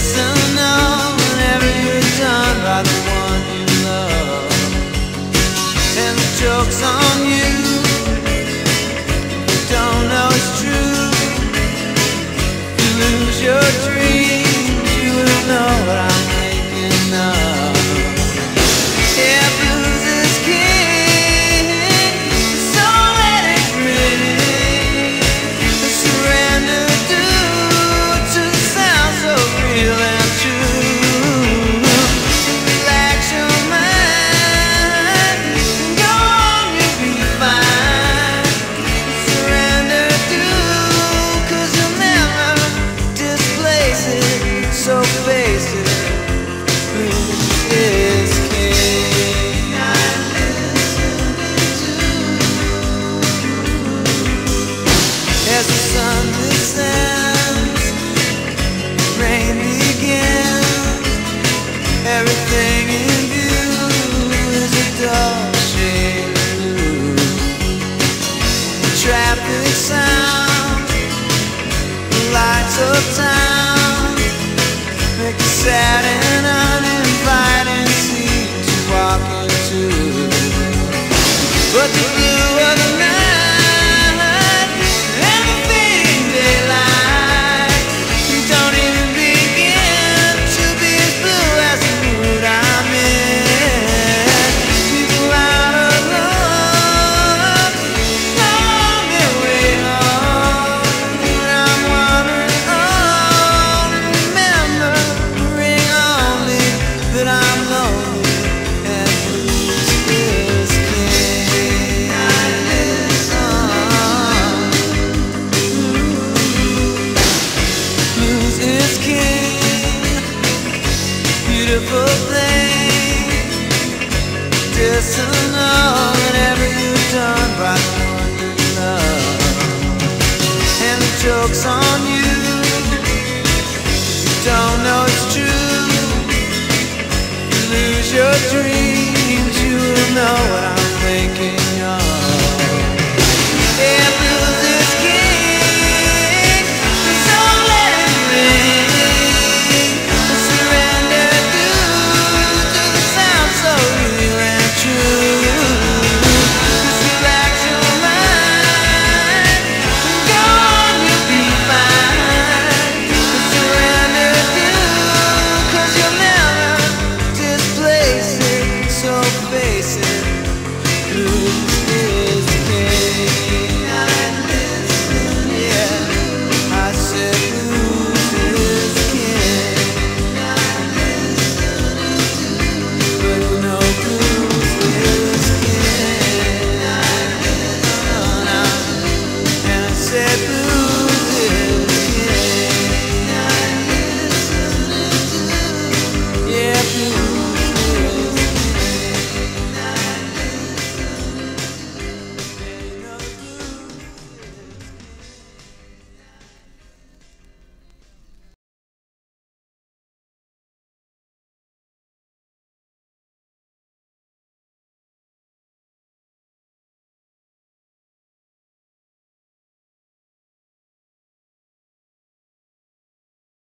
know whenever you're done by the one you love, and the joke's on you. You don't know it's true. You lose your dreams, you will know what I'm thinking of. Yeah, blues is king, so let it ring. Surrender due to the sound so real and true. Relax your mind, go on, you'll be fine. Surrender due, 'cause you'll never displace it. So face it, blues is king. I'm listening to as the sun descends, rain begins. Everything in view is a dull shade of blue. The traffic sound, the lights of town make a sad and uninviting scene to walk into. But the blue of the night and the fading daylight don't even begin to be as blue as the mood I'm in. People out of love, long their way home, and I'm wandering on, remembering only that I'm lonely and blues is king. I listen. Blues is king, beautiful thing. Just to know whenever you're done by the one you love, and the joke's on you. You don't know it's true. You lose your dreams, you will know what I'm